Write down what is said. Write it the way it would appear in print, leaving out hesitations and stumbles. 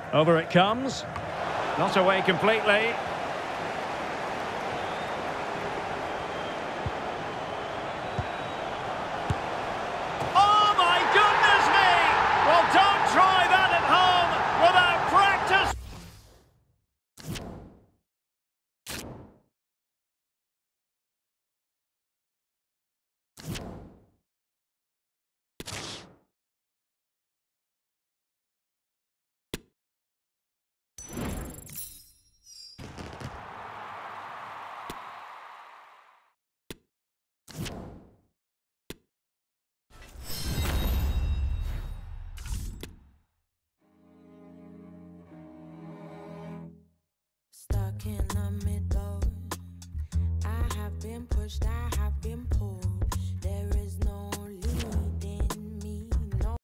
Over it comes. Not away completely. Oh my goodness me! Well, don't try that at home without practice. Stuck in the middle, I have been pushed, I